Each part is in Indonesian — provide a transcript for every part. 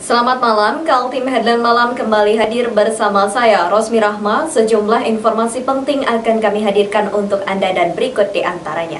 Selamat malam, Kaltim Headline Malam kembali hadir bersama saya, Rosmi Rahma. Sejumlah informasi penting akan kami hadirkan untuk Anda dan berikut di antaranya.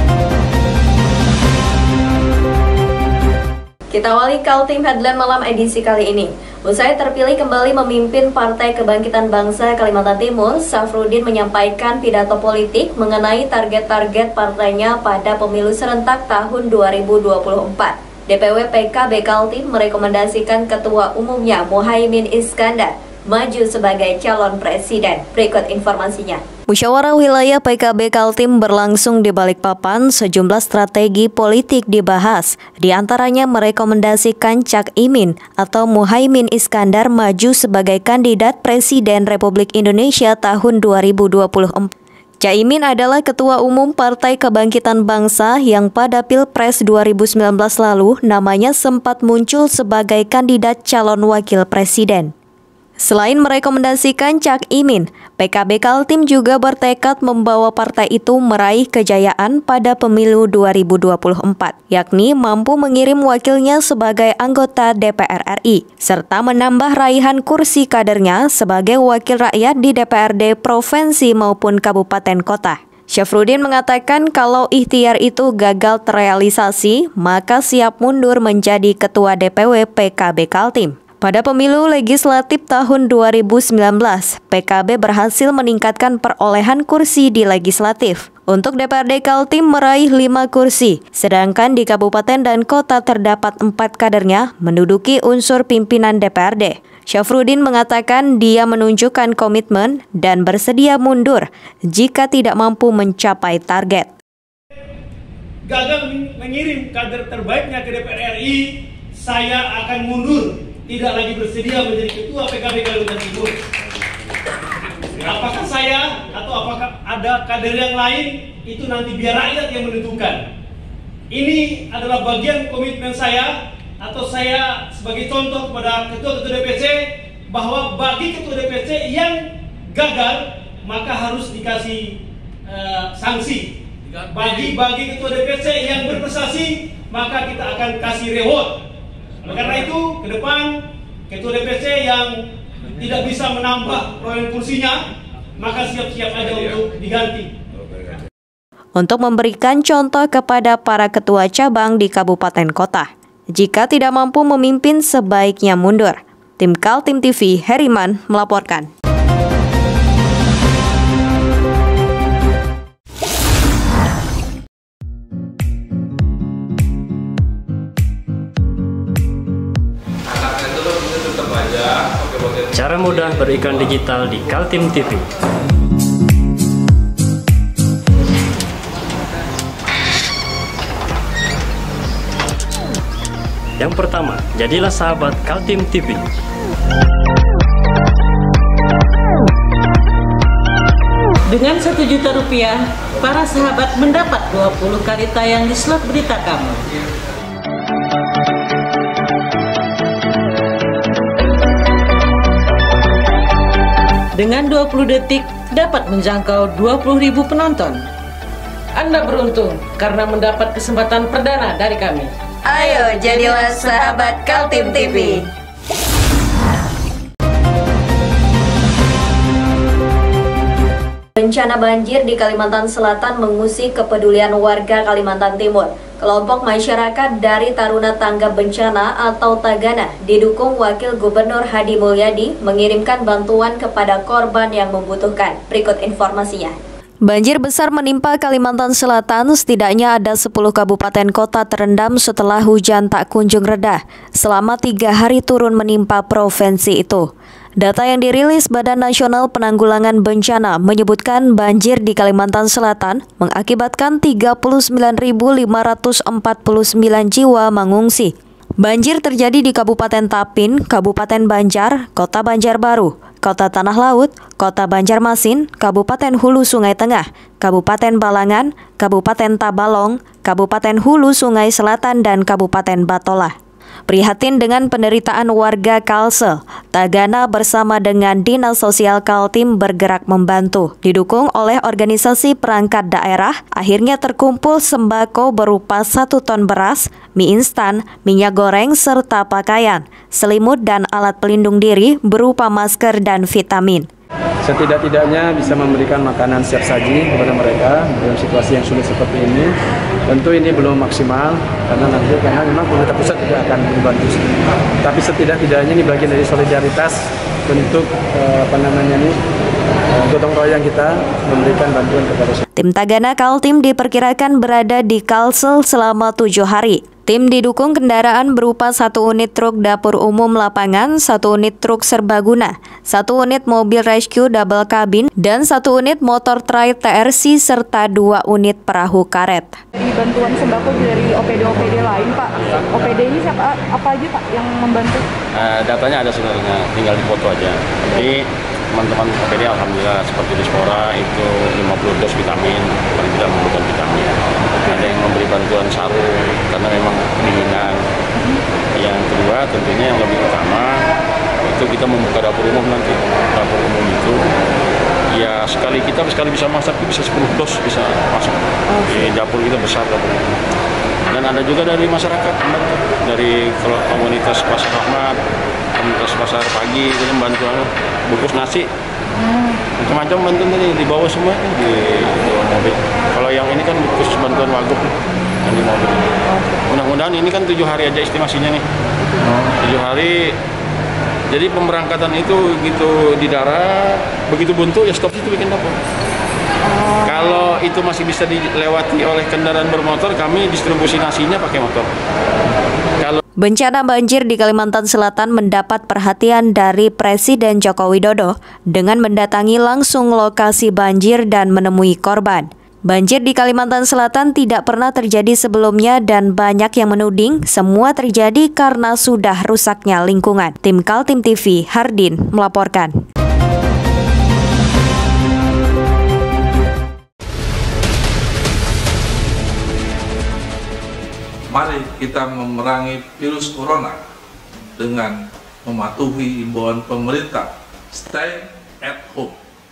Kita awali Kaltim Headline Malam edisi kali ini. Usai terpilih kembali memimpin Partai Kebangkitan Bangsa Kalimantan Timur, Safrudin menyampaikan pidato politik mengenai target-target partainya pada pemilu serentak tahun 2024. DPW PKB Kaltim merekomendasikan Ketua Umumnya Muhaimin Iskandar maju sebagai calon presiden. Berikut informasinya. Musyawarah Wilayah PKB Kaltim berlangsung di Balikpapan. Sejumlah strategi politik dibahas. Di antaranya merekomendasikan Cak Imin atau Muhaimin Iskandar maju sebagai kandidat Presiden Republik Indonesia tahun 2024. Caimin adalah Ketua Umum Partai Kebangkitan Bangsa yang pada Pilpres 2019 lalu namanya sempat muncul sebagai kandidat calon wakil presiden. Selain merekomendasikan Cak Imin, PKB Kaltim juga bertekad membawa partai itu meraih kejayaan pada pemilu 2024, yakni mampu mengirim wakilnya sebagai anggota DPR RI, serta menambah raihan kursi kadernya sebagai wakil rakyat di DPRD provinsi maupun kabupaten kota. Safrudin mengatakan kalau ikhtiar itu gagal terrealisasi, maka siap mundur menjadi Ketua DPW PKB Kaltim. Pada pemilu legislatif tahun 2019, PKB berhasil meningkatkan perolehan kursi di legislatif. Untuk DPRD Kaltim meraih 5 kursi, sedangkan di kabupaten dan kota terdapat 4 kadernya menduduki unsur pimpinan DPRD. Safrudin mengatakan dia menunjukkan komitmen dan bersedia mundur jika tidak mampu mencapai target. Gagal mengirim kader terbaiknya ke DPR RI, saya akan mundur. Tidak lagi bersedia menjadi Ketua PKB Kalimantan Timur. Apakah saya atau apakah ada kader yang lain, itu nanti biar rakyat yang menentukan. Ini adalah bagian komitmen saya, atau saya sebagai contoh kepada ketua-ketua DPC, bahwa bagi ketua DPC yang gagal, maka harus dikasih sanksi. Bagi ketua DPC yang berprestasi, maka kita akan kasih reward. Karena itu, ke depan Ketua DPC yang tidak bisa menambah perolehan kursinya, maka siap-siap aja untuk diganti. Untuk memberikan contoh kepada para ketua cabang di kabupaten kota, jika tidak mampu memimpin sebaiknya mundur. Tim Kaltim TV, Heriman melaporkan. Cara mudah beriklan digital di Kaltim TV. Yang pertama, jadilah sahabat Kaltim TV. Dengan Rp1 juta, para sahabat mendapat 20 kali tayang di slot berita kamu. Dengan 20 detik dapat menjangkau 20.000 penonton. Anda beruntung karena mendapat kesempatan perdana dari kami. Ayo jadilah sahabat Kaltim TV. Bencana banjir di Kalimantan Selatan mengusik kepedulian warga Kalimantan Timur. Kelompok masyarakat dari Taruna Tanggap Bencana atau Tagana didukung Wakil Gubernur Hadi Mulyadi mengirimkan bantuan kepada korban yang membutuhkan. Berikut informasinya. Banjir besar menimpa Kalimantan Selatan, setidaknya ada 10 kabupaten kota terendam setelah hujan tak kunjung reda. Selama 3 hari turun menimpa provinsi itu. Data yang dirilis Badan Nasional Penanggulangan Bencana menyebutkan banjir di Kalimantan Selatan mengakibatkan 39.549 jiwa mengungsi. Banjir terjadi di Kabupaten Tapin, Kabupaten Banjar, Kota Banjarbaru, Kota Tanah Laut, Kota Banjarmasin, Kabupaten Hulu Sungai Tengah, Kabupaten Balangan, Kabupaten Tabalong, Kabupaten Hulu Sungai Selatan, dan Kabupaten Batola. Prihatin dengan penderitaan warga Kalsel, Tagana bersama dengan Dinas Sosial Kaltim bergerak membantu. Didukung oleh organisasi perangkat daerah, akhirnya terkumpul sembako berupa 1 ton beras, mie instan, minyak goreng, serta pakaian, selimut dan alat pelindung diri berupa masker dan vitamin. Setidak-tidaknya bisa memberikan makanan siap saji kepada mereka dalam situasi yang sulit seperti ini. Tentu ini belum maksimal karena memang pemerintah pusat juga akan membantu. Tapi setidak-tidaknya ini bagian dari solidaritas bentuk gotong royong kita memberikan bantuan kepada Tim Tagana Kaltim diperkirakan berada di Kalsel selama 7 hari. Tim didukung kendaraan berupa 1 unit truk dapur umum lapangan, 1 unit truk serbaguna, 1 unit mobil rescue double cabin, dan 1 unit motor trike TRC serta 2 unit perahu karet. Di bantuan sembako dari OPD lain, Pak. OPD ini siapa apa aja, Pak, yang membantu? Datanya ada sebenarnya, tinggal dipoto aja. Jadi teman-teman OPD alhamdulillah seperti Dispora itu 50 dos vitamin, paling tidak membutuhkan vitamin. Ada yang memberi bantuan sarung karena memang kedinginan. Yang kedua tentunya yang lebih utama itu kita membuka dapur umum nanti. Dapur umum itu ya sekali bisa masak bisa 10 dos bisa masuk. Di dapur kita besar dapur umum. Dan ada juga dari masyarakat, dari komunitas Pasar Rahmat, komunitas Pasar Pagi itu membantu bungkus nasi. Macam-macam bantuan tadi dibawa semua di mobil. Kalau yang ini kan bungkus bantuan Wagub yang di mobil. Mudah-mudahan ini kan 7 hari aja estimasinya nih. 7 hari. Jadi pemberangkatan itu begitu di darat, begitu buntu ya stop situ bikin dapur. Kalau itu masih bisa dilewati oleh kendaraan bermotor, kami distribusi nasinya pakai motor. Bencana banjir di Kalimantan Selatan mendapat perhatian dari Presiden Joko Widodo dengan mendatangi langsung lokasi banjir dan menemui korban. Banjir di Kalimantan Selatan tidak pernah terjadi sebelumnya dan banyak yang menuding semua terjadi karena sudah rusaknya lingkungan. Tim Kaltim TV, Hardin melaporkan. Mari kita memerangi virus corona dengan mematuhi imbauan pemerintah. Stay at home.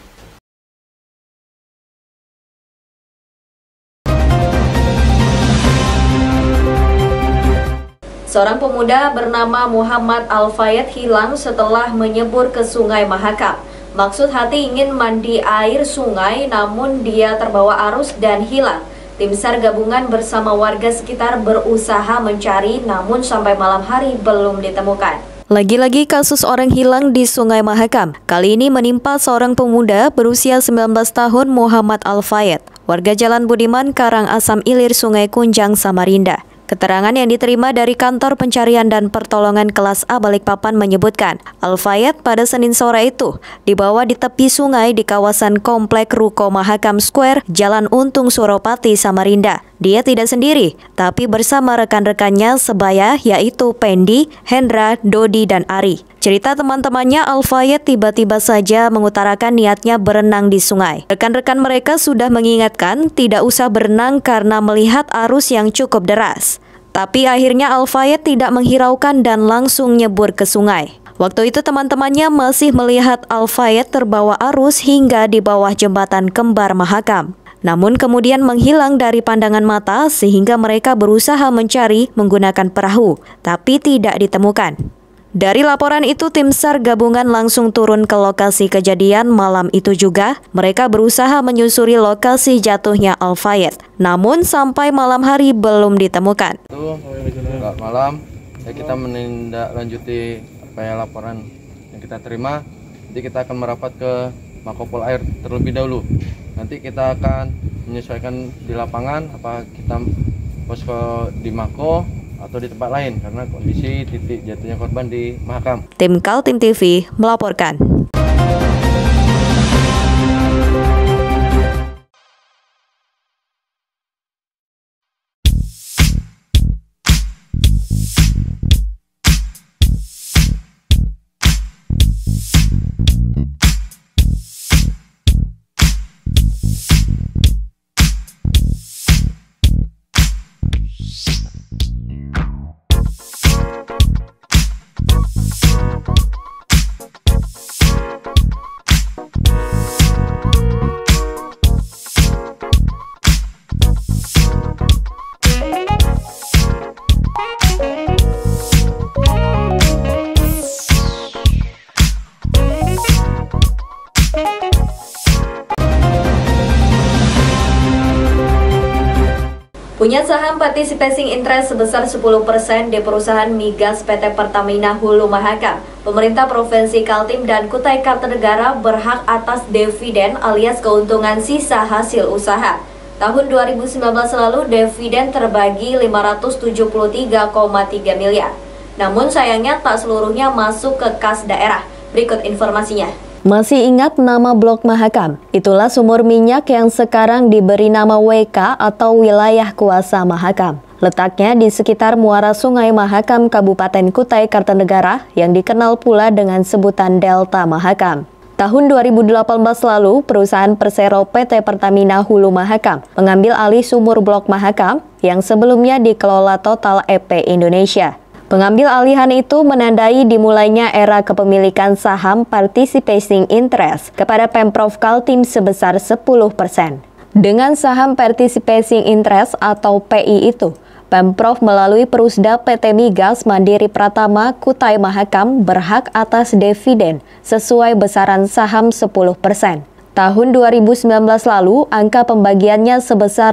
Seorang pemuda bernama Muhammad Al-Fayed hilang setelah menyebur ke Sungai Mahakam. Maksud hati ingin mandi air sungai, namun dia terbawa arus dan hilang. Tim SAR gabungan bersama warga sekitar berusaha mencari, namun sampai malam hari belum ditemukan. Lagi-lagi kasus orang hilang di Sungai Mahakam. Kali ini menimpa seorang pemuda berusia 19 tahun Muhammad Al-Fayed, warga Jalan Budiman, Karangasem Ilir, Sungai Kunjang, Samarinda. Keterangan yang diterima dari Kantor Pencarian dan Pertolongan Kelas A Balikpapan menyebutkan, Al-Fayed pada Senin sore itu dibawa di tepi sungai di kawasan Komplek Ruko Mahakam Square, Jalan Untung Suropati, Samarinda. Dia tidak sendiri, tapi bersama rekan-rekannya sebaya yaitu Pendi, Hendra, Dodi, dan Ari. Cerita teman-temannya, Al-Fayed tiba-tiba saja mengutarakan niatnya berenang di sungai. Rekan-rekan mereka sudah mengingatkan tidak usah berenang karena melihat arus yang cukup deras. Tapi akhirnya Al-Fayed tidak menghiraukan dan langsung nyebur ke sungai. Waktu itu teman-temannya masih melihat Al-Fayed terbawa arus hingga di bawah jembatan Kembar Mahakam. Namun kemudian menghilang dari pandangan mata sehingga mereka berusaha mencari menggunakan perahu, tapi tidak ditemukan. Dari laporan itu, tim SAR gabungan langsung turun ke lokasi kejadian malam itu juga. Mereka berusaha menyusuri lokasi jatuhnya Al-Fayed. Namun sampai malam hari belum ditemukan. Malam kita menindaklanjuti laporan yang kita terima. Nanti kita akan merapat ke Makopol Air terlebih dahulu. Nanti kita akan menyesuaikan di lapangan apa kita posko di Mako atau di tempat lain karena kondisi titik jatuhnya korban di Mahakam. Tim Kaltim TV melaporkan. Punya saham participating interest sebesar 10% di perusahaan migas PT Pertamina Hulu Mahakam, pemerintah Provinsi Kaltim dan Kutai Kartanegara berhak atas dividen alias keuntungan sisa hasil usaha. Tahun 2019 lalu dividen terbagi 573,3 miliar. Namun sayangnya tak seluruhnya masuk ke kas daerah. Berikut informasinya. Masih ingat nama Blok Mahakam? Itulah sumur minyak yang sekarang diberi nama WK atau Wilayah Kuasa Mahakam. Letaknya di sekitar muara Sungai Mahakam Kabupaten Kutai Kartanegara yang dikenal pula dengan sebutan Delta Mahakam. Tahun 2018 lalu, perusahaan Persero PT Pertamina Hulu Mahakam mengambil alih sumur Blok Mahakam yang sebelumnya dikelola Total EP Indonesia. Pengambil alihan itu menandai dimulainya era kepemilikan saham participating interest kepada Pemprov Kaltim sebesar 10%. Dengan saham participating interest atau PI itu, Pemprov melalui Perusda PT Migas Mandiri Pratama Kutai Mahakam berhak atas dividen sesuai besaran saham 10%. Tahun 2019 lalu, angka pembagiannya sebesar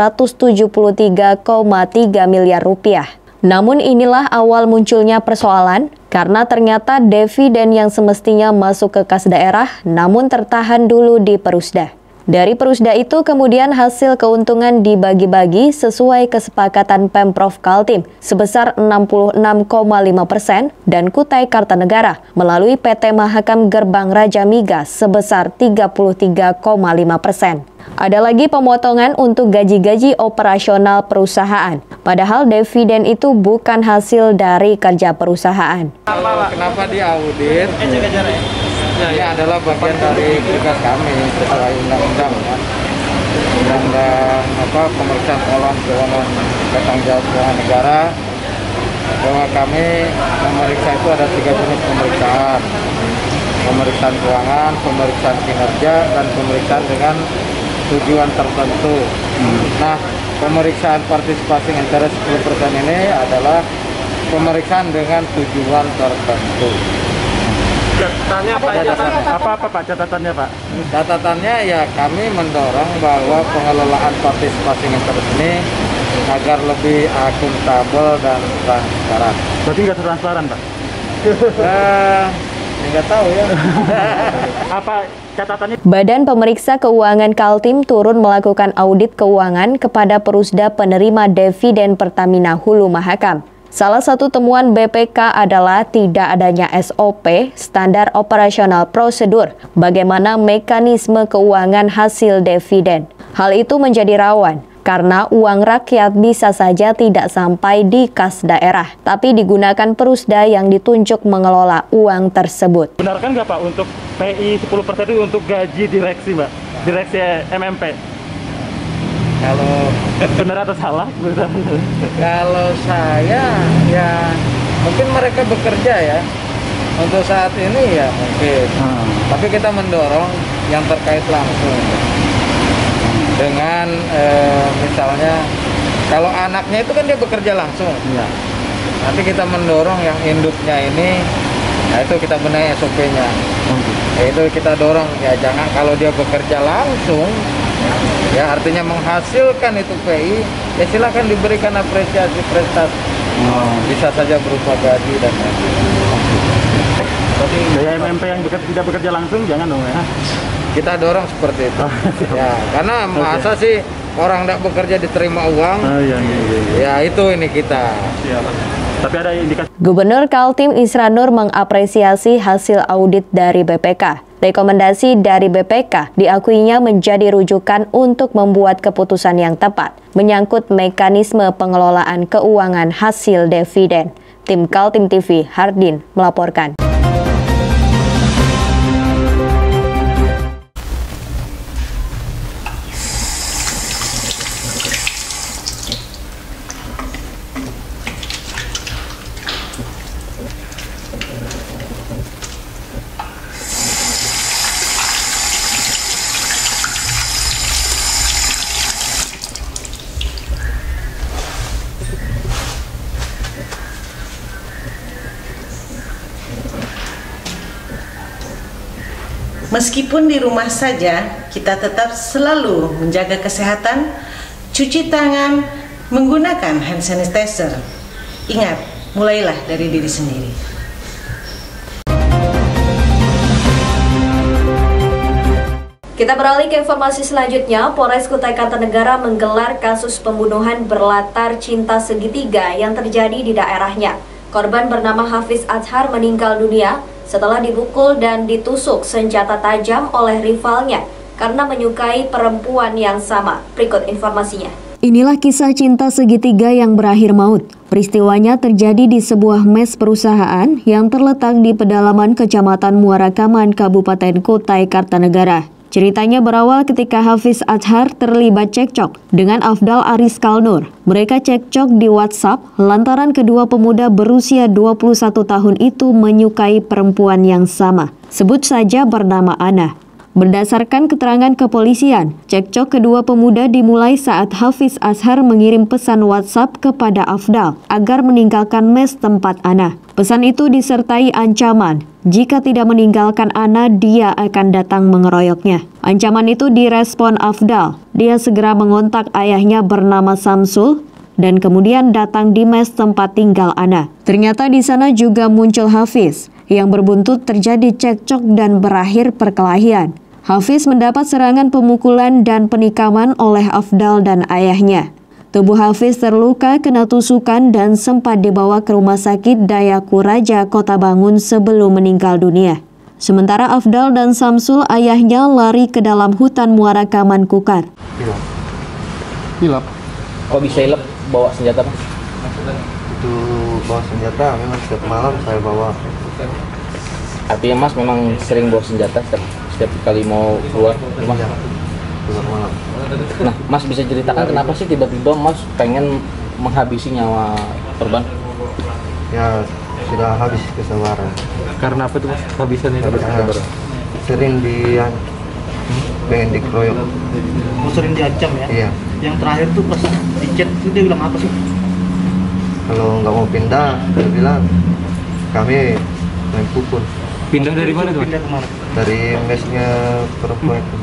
573,3 miliar rupiah. Namun inilah awal munculnya persoalan karena ternyata dividen yang semestinya masuk ke kas daerah namun tertahan dulu di Perusda. Dari Perusda itu kemudian hasil keuntungan dibagi-bagi sesuai kesepakatan Pemprov Kaltim sebesar 66,5% dan Kutai Kartanegara melalui PT Mahakam Gerbang Raja Migas sebesar 33,5%. Ada lagi pemotongan untuk gaji-gaji operasional perusahaan. Padahal dividen itu bukan hasil dari kerja perusahaan. Kenapa diaudit? Ini adalah bagian dari tugas kami sesuai undang-undang ya. Undang-undang pemeriksaan keuangan bertanggung jawab keuangan negara, bahwa kami memeriksa itu ada 3 jenis pemeriksaan. Pemeriksaan keuangan, pemeriksaan kinerja, dan pemeriksaan dengan tujuan tertentu. Nah, pemeriksaan partisipasi interest 10% ini adalah pemeriksaan dengan tujuan tertentu. Catatannya apa Pak catatannya Pak? Catatannya ya kami mendorong bahwa pengelolaan partisipasi interest ini agar lebih akuntabel dan transparan. Berarti nggak transparan Pak? Nggak tahu ya. Apa catatannya? Badan Pemeriksa Keuangan Kaltim turun melakukan audit keuangan kepada Perusda penerima dividen Pertamina Hulu Mahakam. Salah satu temuan BPK adalah tidak adanya SOP, standar operasional prosedur, bagaimana mekanisme keuangan hasil dividen. Hal itu menjadi rawan, karena uang rakyat bisa saja tidak sampai di kas daerah, tapi digunakan Perusda yang ditunjuk mengelola uang tersebut. Benarkan nggak Pak untuk PI 10% itu untuk gaji direksi Mbak? Direksi MMP? Kalau benar atau salah? Kalau saya ya mungkin mereka bekerja ya untuk saat ini ya mungkin. Tapi kita mendorong yang terkait langsung dengan misalnya kalau anaknya itu kan dia bekerja langsung. Ya. Nanti kita mendorong yang induknya ini, nah itu kita benahi SOP-nya. Itu kita dorong ya jangan kalau dia bekerja langsung. Ya artinya menghasilkan itu PI, ya silakan diberikan apresiasi prestasi. Bisa saja berupa gaji dan lain-lain. Tapi dari MMP yang tidak bekerja langsung jangan dong ya. Kita dorong seperti itu. Ya karena masa sih orang tidak bekerja diterima uang. Ya itu ini kita. Tapi ada indikasi. Gubernur Kaltim Isra Nur mengapresiasi hasil audit dari BPK. Rekomendasi dari BPK diakuinya menjadi rujukan untuk membuat keputusan yang tepat menyangkut mekanisme pengelolaan keuangan hasil dividen. Tim Kaltim TV, Hardin melaporkan. Meskipun di rumah saja, kita tetap selalu menjaga kesehatan, cuci tangan, menggunakan hand sanitizer. Ingat, mulailah dari diri sendiri. Kita beralih ke informasi selanjutnya. Polres Kutai Kartanegara menggelar kasus pembunuhan berlatar cinta segitiga yang terjadi di daerahnya. Korban bernama Hafiz Azhar meninggal dunia setelah dipukul dan ditusuk senjata tajam oleh rivalnya karena menyukai perempuan yang sama. Berikut informasinya. Inilah kisah cinta segitiga yang berakhir maut. Peristiwanya terjadi di sebuah mes perusahaan yang terletak di pedalaman Kecamatan Muara Kaman, Kabupaten Kutai Kartanegara. Ceritanya berawal ketika Hafiz Azhar terlibat cekcok dengan Afdal Aris Kalnur. Mereka cekcok di WhatsApp lantaran kedua pemuda berusia 21 tahun itu menyukai perempuan yang sama. Sebut saja bernama Ana. Berdasarkan keterangan kepolisian, cekcok kedua pemuda dimulai saat Hafiz Azhar mengirim pesan WhatsApp kepada Afdal agar meninggalkan mes tempat Ana. Pesan itu disertai ancaman, jika tidak meninggalkan Ana, dia akan datang mengeroyoknya. Ancaman itu direspon Afdal. Dia segera mengontak ayahnya bernama Samsul dan kemudian datang di mes tempat tinggal Ana. Ternyata di sana juga muncul Hafiz, yang berbuntut terjadi cekcok dan berakhir perkelahian. Hafiz mendapat serangan pemukulan dan penikaman oleh Afdal dan ayahnya. Tubuh Hafiz terluka kena tusukan dan sempat dibawa ke Rumah Sakit Dayaku Raja Kota Bangun sebelum meninggal dunia. Sementara Afdal dan Samsul ayahnya lari ke dalam hutan Muara Kaman Kukar. Hilap. Kok bisa hilap bawa senjata, Mas? Itu bawa senjata memang setiap malam saya bawa. Artinya Mas memang sering bawa senjata setiap kali mau keluar rumah? Iya, keluar malam. Nah, Mas bisa ceritakan kenapa sih tiba-tiba Mas pengen menghabisi nyawa korban? Ya, sudah habis kesabaran. Karena apa tuh Mas? Habisan itu? Sering pengen dikeroyok. Sering diancam ya? Iya. Yang terakhir tuh pas di chat itu dia bilang apa sih? Kalau nggak mau pindah, dia bilang kami main pukul. Pindah dari mana tuh? Pindah kemana? Dari mesnya perempuan itu.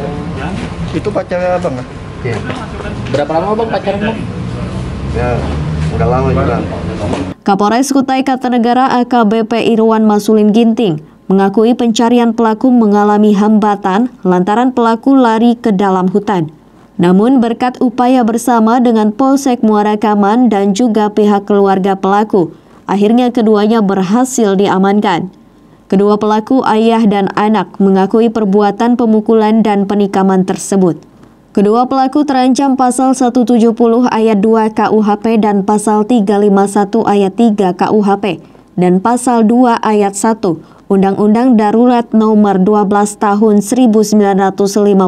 Itu pacarnya abang kan? Iya. Berapa lama Bang pacaran Bang? Ya, nggak lama juga. Kapolres Kutai Kartanegara AKBP Irwan Masulin Ginting mengakui pencarian pelaku mengalami hambatan lantaran pelaku lari ke dalam hutan. Namun berkat upaya bersama dengan Polsek Muara Kaman dan juga pihak keluarga pelaku, akhirnya keduanya berhasil diamankan. Kedua pelaku, ayah dan anak, mengakui perbuatan pemukulan dan penikaman tersebut. Kedua pelaku terancam pasal 170 ayat 2 KUHP dan pasal 351 ayat 3 KUHP dan pasal 2 ayat 1 Undang-Undang Darurat Nomor 12 Tahun 1951.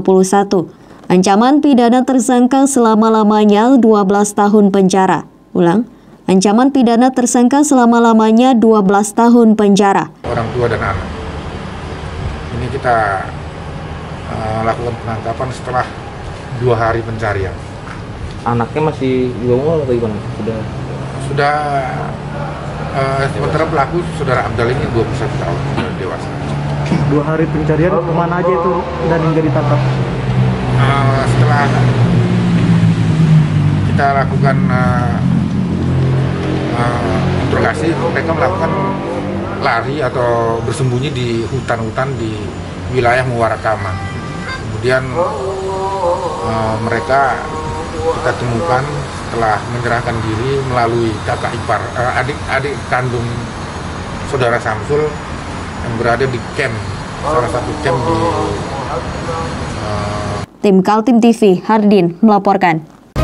Ancaman pidana tersangka selama-lamanya 12 tahun penjara. Ulang. Ancaman pidana tersangka selama-lamanya 12 tahun penjara. Orang tua dan anak. Ini kita lakukan penangkapan setelah 2 hari pencarian. Anaknya masih di bawah atau gimana? Sudah sementara pelaku saudara Abdal ini 21 tahun, sudah dewasa. 2 hari pencarian kemana aja itu dan hingga ditangkap? Setelah kita lakukan interogasi, mereka melakukan lari atau bersembunyi di hutan-hutan di wilayah Muara Kaman. Kemudian mereka kita temukan setelah menyerahkan diri melalui kakak ipar, adik kandung saudara Samsul yang berada di camp, salah satu camp di Tim Kaltim TV, Hardin melaporkan.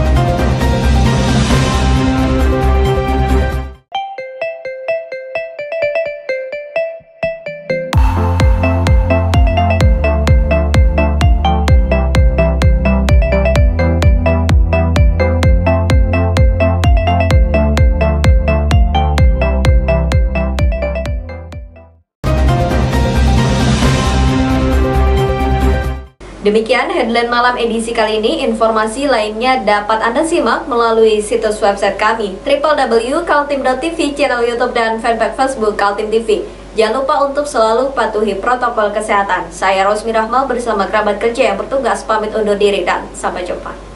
Demikian headline malam edisi kali ini. Informasi lainnya dapat Anda simak melalui situs website kami www.kaltim.tv, channel YouTube dan fanpage Facebook Kaltim TV. Jangan lupa untuk selalu patuhi protokol kesehatan. Saya Rosmi Rahmal bersama kerabat kerja yang bertugas pamit undur diri dan sampai jumpa.